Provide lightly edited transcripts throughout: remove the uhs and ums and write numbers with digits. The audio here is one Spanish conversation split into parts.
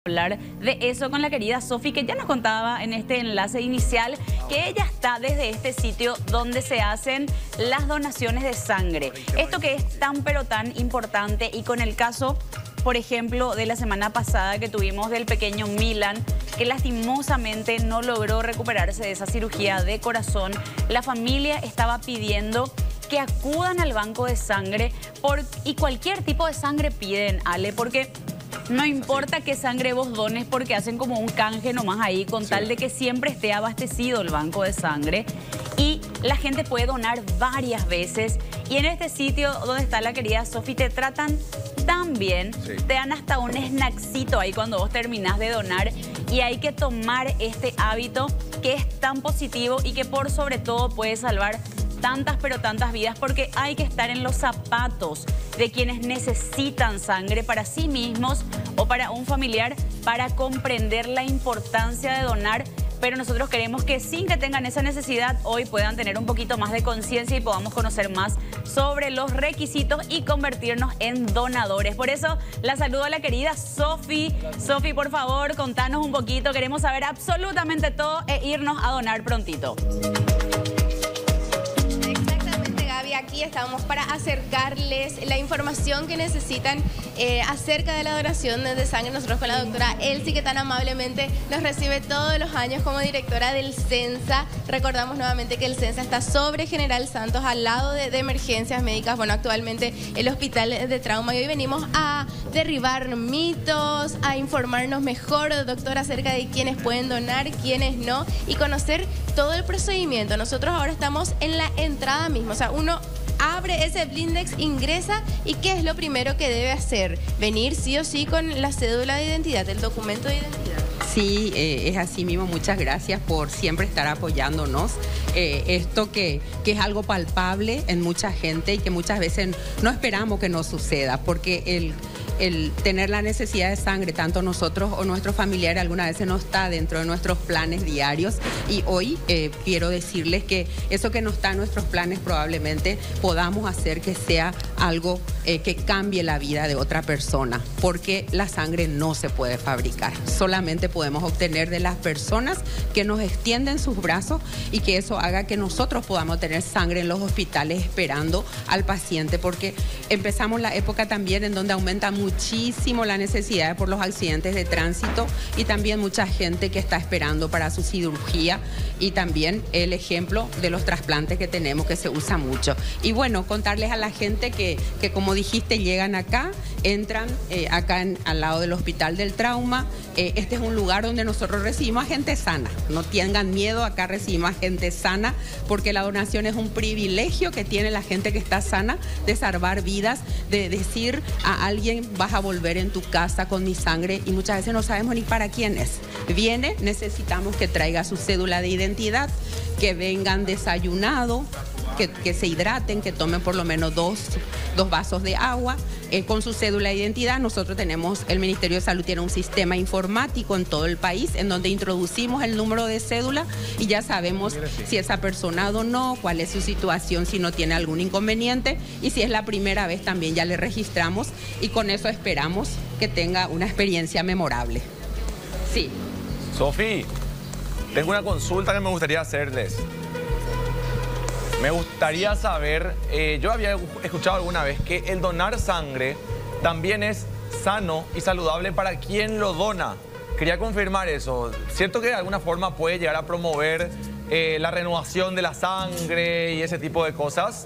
Hablar de eso con la querida Sofi, que ya nos contaba en este enlace inicial que ella está desde este sitio donde se hacen las donaciones de sangre. Esto que es tan pero tan importante, y con el caso, por ejemplo, de la semana pasada que tuvimos del pequeño Milan, que lastimosamente no logró recuperarse de esa cirugía de corazón. La familia estaba pidiendo que acudan al banco de sangre y cualquier tipo de sangre piden, Ale, porque no importa qué sangre vos dones, porque hacen como un canje nomás ahí con tal de que siempre esté abastecido el banco de sangre. Y la gente puede donar varias veces. Y en este sitio donde está la querida Sofi te tratan tan bien. Te dan hasta un snackcito ahí cuando vos terminás de donar. Y hay que tomar este hábito que es tan positivo y que por sobre todo puede salvar tantas pero tantas vidas, porque hay que estar en los zapatos de quienes necesitan sangre para sí mismos o para un familiar, para comprender la importancia de donar. Pero nosotros queremos que sin que tengan esa necesidad, hoy puedan tener un poquito más de conciencia y podamos conocer más sobre los requisitos y convertirnos en donadores. Por eso la saludo a la querida Sofi. Sofi, por favor, contanos un poquito. Queremos saber absolutamente todo e irnos a donar prontito. Aquí estamos para acercarles la información que necesitan acerca de la donación de sangre. Nosotros con la doctora Elsie, que tan amablemente nos recibe todos los años como directora del CENSA. Recordamos nuevamente que el CENSA está sobre General Santos, al lado de emergencias médicas. Bueno, actualmente el hospital de trauma. Y hoy venimos a derribar mitos, a informarnos mejor, doctora, acerca de quiénes pueden donar, quiénes no, y conocer todo el procedimiento. Nosotros ahora estamos en la entrada misma, o sea, uno abre ese blindex, ingresa, y ¿qué es lo primero que debe hacer? Venir sí o sí con la cédula de identidad, el documento de identidad. Sí, es así mismo. Muchas gracias por siempre estar apoyándonos. Esto que es algo palpable en mucha gente y que muchas veces no esperamos que nos suceda, porque el tener la necesidad de sangre, tanto nosotros o nuestros familiares, algunas veces no está dentro de nuestros planes diarios. Y hoy quiero decirles que eso que no está en nuestros planes probablemente podamos hacer que sea algo que cambie la vida de otra persona, porque la sangre no se puede fabricar, solamente podemos obtener de las personas que nos extienden sus brazos, y que eso haga que nosotros podamos tener sangre en los hospitales esperando al paciente, porque empezamos la época también en donde aumenta muchísimo la necesidad por los accidentes de tránsito, y también mucha gente que está esperando para su cirugía, y también el ejemplo de los trasplantes que tenemos, que se usa mucho. Y bueno, contarles a la gente que como dijiste, llegan acá, entran acá al lado del Hospital del Trauma. Este es un lugar donde nosotros recibimos a gente sana. No tengan miedo, acá recibimos a gente sana, porque la donación es un privilegio que tiene la gente que está sana, de salvar vidas, de decir a alguien: vas a volver en tu casa con mi sangre, y muchas veces no sabemos ni para quién es. Viene, necesitamos que traiga su cédula de identidad, que vengan desayunado, que se hidraten, que tomen por lo menos dos vasos de agua con su cédula de identidad. Nosotros tenemos, el Ministerio de Salud tiene un sistema informático en todo el país en donde introducimos el número de cédula y ya sabemos si esa persona donó, cuál es su situación, si no tiene algún inconveniente, y si es la primera vez también ya le registramos, y con eso esperamos que tenga una experiencia memorable. Sí. Sofi, tengo una consulta que me gustaría hacerles. Me gustaría saber, yo había escuchado alguna vez que el donar sangre también es sano y saludable para quien lo dona. Quería confirmar eso. ¿Cierto que de alguna forma puede llegar a promover la renovación de la sangre y ese tipo de cosas?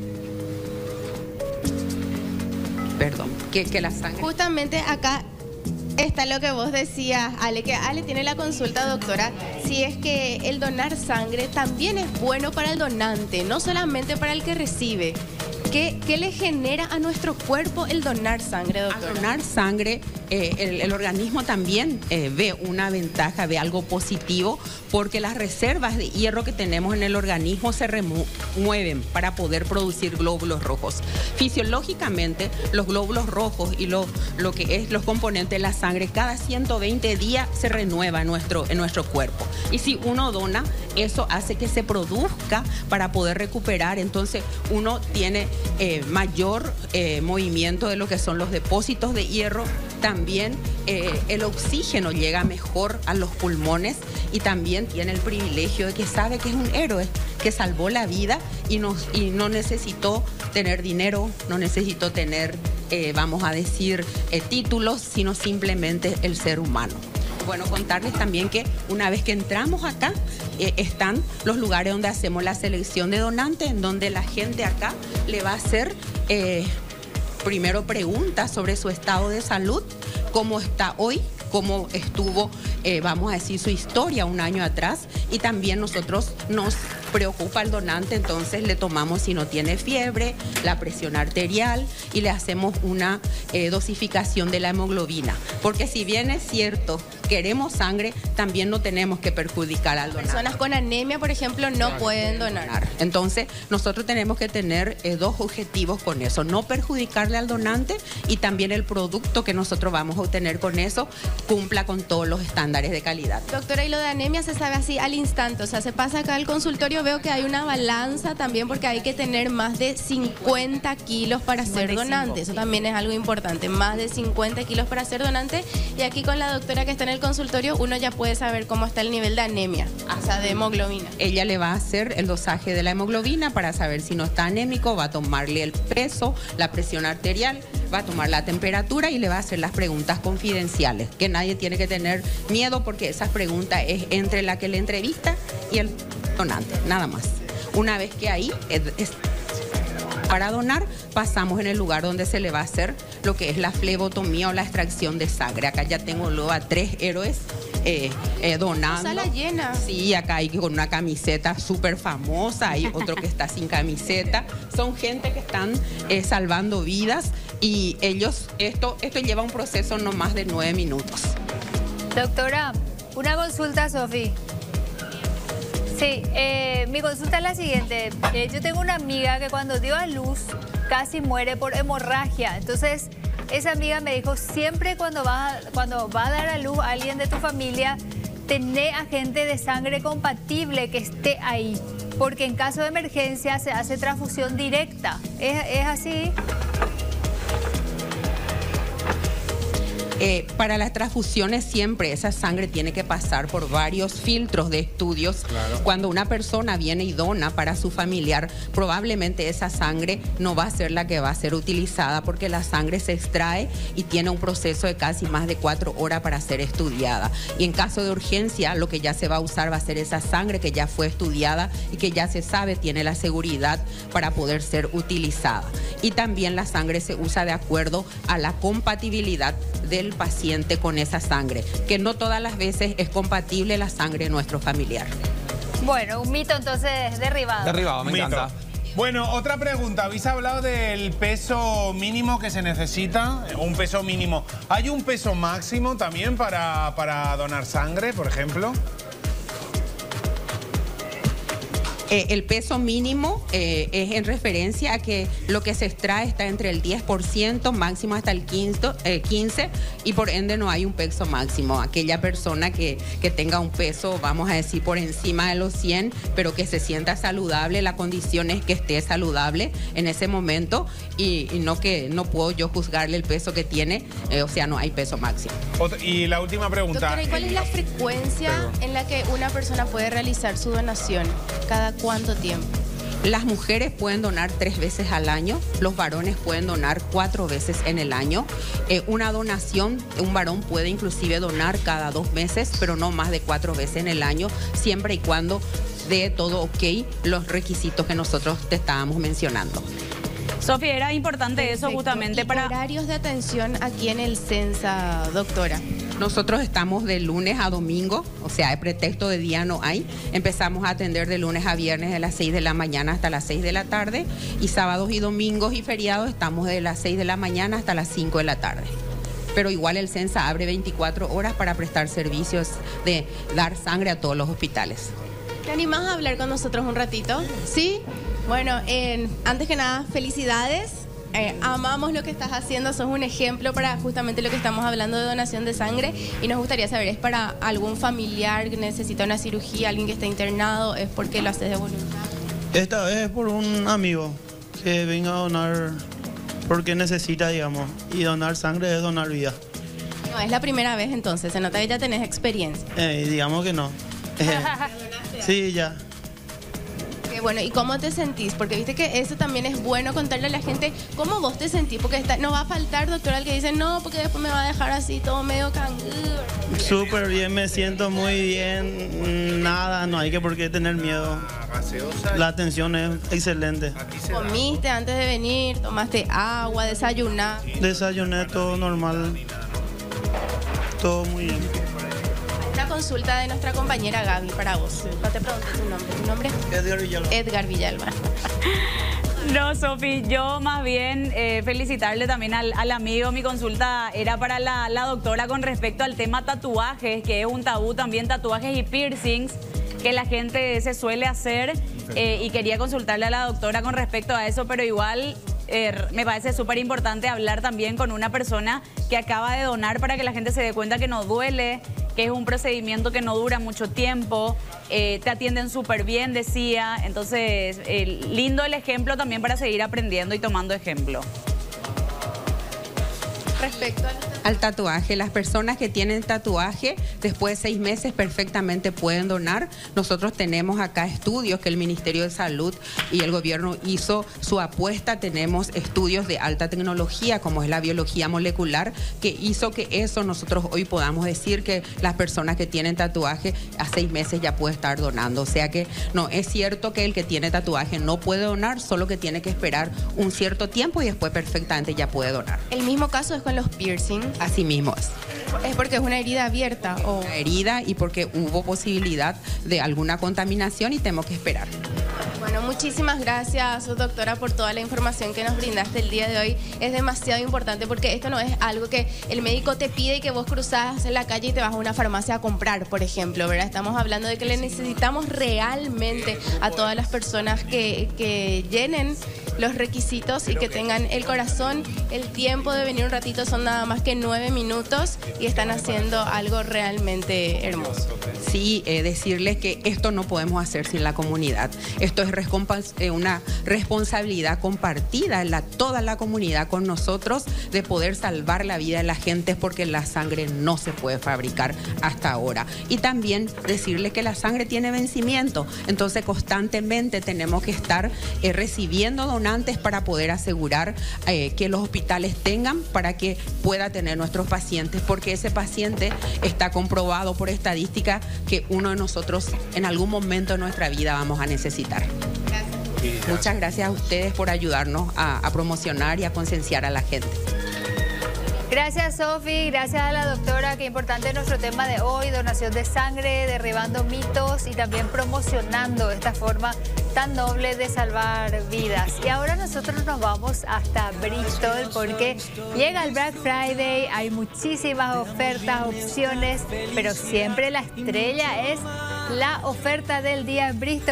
Perdón, que la sangre... Justamente acá está lo que vos decías, Ale, que Ale tiene la consulta, doctora, si es que el donar sangre también es bueno para el donante, no solamente para el que recibe. ¿Qué le genera a nuestro cuerpo el donar sangre, doctora? Al donar sangre, el organismo también ve una ventaja, ve algo positivo, porque las reservas de hierro que tenemos en el organismo se remueven para poder producir glóbulos rojos. Fisiológicamente, los glóbulos rojos y lo que es los componentes de la sangre, cada 120 días se renueva en nuestro cuerpo. Y si uno dona, eso hace que se produzca para poder recuperar. Entonces, uno tiene mayor movimiento de lo que son los depósitos de hierro. También también el oxígeno llega mejor a los pulmones y también tiene el privilegio de que sabe que es un héroe, que salvó la vida y no necesitó tener dinero, no necesitó tener, vamos a decir, títulos, sino simplemente el ser humano. Bueno, contarles también que una vez que entramos acá, están los lugares donde hacemos la selección de donantes, en donde la gente acá le va a hacer primero preguntas sobre su estado de salud, cómo está hoy, cómo estuvo, vamos a decir, su historia un año atrás, y también nosotros nos preocupa el donante, entonces le tomamos si no tiene fiebre, la presión arterial y le hacemos una dosificación de la hemoglobina, porque si bien es cierto, queremos sangre, también no tenemos que perjudicar al donante. Personas con anemia, por ejemplo, no pueden donar. Entonces, nosotros tenemos que tener dos objetivos con eso, no perjudicarle al donante y también el producto que nosotros vamos a obtener con eso cumpla con todos los estándares de calidad. Doctora, y lo de anemia se sabe así al instante, o sea, se pasa acá al consultorio, veo que hay una balanza también porque hay que tener más de 50 kilos para ser donante, eso también es algo importante, más de 50 kilos para ser donante, y aquí con la doctora que está en el consultorio uno ya puede saber cómo está el nivel de anemia, o sea, de hemoglobina. Ella le va a hacer el dosaje de la hemoglobina para saber si no está anémico, va a tomarle el peso, la presión arterial, va a tomar la temperatura y le va a hacer las preguntas confidenciales, que nadie tiene que tener miedo porque esas preguntas es entre la que le entrevista y el donante, nada más. Una vez que ahí para donar, pasamos en el lugar donde se le va a hacer lo que es la flebotomía o la extracción de sangre. Acá ya tengo luego a 3 héroes donando. Sala llena. Sí, acá hay con una camiseta súper famosa, hay otro que está sin camiseta. Son gente que están salvando vidas y ellos, esto lleva un proceso no más de 9 minutos. Doctora, una consulta, Sofi. Sí, mi consulta es la siguiente. Yo tengo una amiga que cuando dio a luz casi muere por hemorragia. Entonces, esa amiga me dijo, siempre cuando va a dar a luz a alguien de tu familia, tené agente de sangre compatible que esté ahí. Porque en caso de emergencia se hace transfusión directa. ¿Es así? Para las transfusiones siempre esa sangre tiene que pasar por varios filtros de estudios. Claro. Cuando una persona viene y dona para su familiar, probablemente esa sangre no va a ser la que va a ser utilizada porque la sangre se extrae y tiene un proceso de casi más de 4 horas para ser estudiada. Y en caso de urgencia, lo que ya se va a usar va a ser esa sangre que ya fue estudiada y que ya se sabe tiene la seguridad para poder ser utilizada. Y también la sangre se usa de acuerdo a la compatibilidad del paciente con esa sangre, que no todas las veces es compatible la sangre de nuestro familiar. Bueno, un mito entonces derribado. Derribado, me encanta. Bueno, otra pregunta. Habéis hablado del peso mínimo que se necesita, un peso mínimo. ¿Hay un peso máximo también para donar sangre, por ejemplo? El peso mínimo es en referencia a que lo que se extrae está entre el 10%, máximo hasta el 15%, y por ende no hay un peso máximo. Aquella persona que tenga un peso, vamos a decir, por encima de los 100, pero que se sienta saludable, la condición es que esté saludable en ese momento y no puedo yo juzgarle el peso que tiene, o sea, no hay peso máximo. Y la última pregunta. Doctora, ¿y cuál es la frecuencia en la que una persona puede realizar su donación? ¿Cada cuánto tiempo? Las mujeres pueden donar 3 veces al año, los varones pueden donar 4 veces en el año. Una donación, un varón puede inclusive donar cada 2 meses, pero no más de 4 veces en el año, siempre y cuando dé todo ok los requisitos que nosotros te estábamos mencionando. Sofía, era importante Perfecto. Eso justamente para... horarios de atención aquí en el Sensa, doctora. Nosotros estamos de lunes a domingo, o sea, de pretexto de día no hay. Empezamos a atender de lunes a viernes de las 6 de la mañana hasta las 6 de la tarde y sábados y domingos y feriados estamos de las 6 de la mañana hasta las 5 de la tarde. Pero igual el Sensa abre 24 horas para prestar servicios de dar sangre a todos los hospitales. ¿Te animás a hablar con nosotros un ratito? ¿Sí? Bueno, antes que nada, felicidades. Amamos lo que estás haciendo, sos un ejemplo para justamente lo que estamos hablando de donación de sangre y nos gustaría saber, ¿es para algún familiar que necesita una cirugía, alguien que está internado, es porque lo haces de voluntad? Esta vez es por un amigo que venga a donar porque necesita, digamos, y donar sangre es donar vida. No, es la primera vez entonces, se nota que ya tenés experiencia. Digamos que no. Sí, ya. Bueno, ¿y cómo te sentís? Porque viste que eso también es bueno contarle a la gente cómo vos te sentís, porque no va a faltar, doctor, al que dice no, porque después me va a dejar así todo medio canguro. Súper bien, me siento muy bien. Nada, no hay que por qué tener miedo. La atención es excelente. ¿Comiste antes de venir? ¿Tomaste agua? ¿Desayunaste? Desayuné todo normal. Todo muy bien. Una consulta de nuestra compañera Gaby para vos. No te pregunté tu nombre. ¿Tu nombre? Edgar Villalba. Edgar Villalba. No, Sofi, yo más bien felicitarle también al amigo. Mi consulta era para la doctora con respecto al tema tatuajes, que es un tabú también, tatuajes y piercings, que la gente se suele hacer. Y quería consultarle a la doctora con respecto a eso, pero igual me parece súper importante hablar también con una persona que acaba de donar para que la gente se dé cuenta que no duele, que es un procedimiento que no dura mucho tiempo, te atienden súper bien, decía. Entonces, lindo el ejemplo también para seguir aprendiendo y tomando ejemplo. Respecto al tatuaje, las personas que tienen tatuaje después de 6 meses perfectamente pueden donar. Nosotros tenemos acá estudios que el Ministerio de Salud y el gobierno hizo su apuesta. Tenemos estudios de alta tecnología como es la biología molecular, que hizo que eso nosotros hoy podamos decir que las personas que tienen tatuaje a 6 meses ya puede estar donando. O sea que no es cierto que el que tiene tatuaje no puede donar, solo que tiene que esperar un cierto tiempo y después perfectamente ya puede donar. El mismo caso es con los piercing. Así mismo es. ¿Es porque es una herida abierta? O... Una herida y porque hubo posibilidad de alguna contaminación y tenemos que esperar. Bueno, muchísimas gracias, doctora, por toda la información que nos brindaste el día de hoy. Es demasiado importante porque esto no es algo que el médico te pide y que vos cruzás en la calle y te vas a una farmacia a comprar, por ejemplo, ¿verdad? Estamos hablando de que le necesitamos realmente a todas las personas que llenen los requisitos y que tengan el corazón, el tiempo de venir un ratito, son nada más que 9 minutos y están haciendo algo realmente hermoso. Sí, decirles que esto no podemos hacer sin la comunidad. Esto es una responsabilidad compartida en toda la comunidad con nosotros de poder salvar la vida de la gente, porque la sangre no se puede fabricar hasta ahora. Y también decirles que la sangre tiene vencimiento, entonces constantemente tenemos que estar recibiendo donantes para poder asegurar que los hospitales tengan para que pueda tener nuestros pacientes, porque ese paciente está comprobado por estadística que uno de nosotros en algún momento de nuestra vida vamos a necesitar. Gracias. Muchas gracias a ustedes por ayudarnos a promocionar y a concienciar a la gente. Gracias, Sofi, gracias a la doctora. Qué importante nuestro tema de hoy, donación de sangre, derribando mitos y también promocionando esta forma tan noble de salvar vidas. Y ahora nosotros nos vamos hasta Bristol porque llega el Black Friday, hay muchísimas ofertas, opciones, pero siempre la estrella es la oferta del día en Bristol.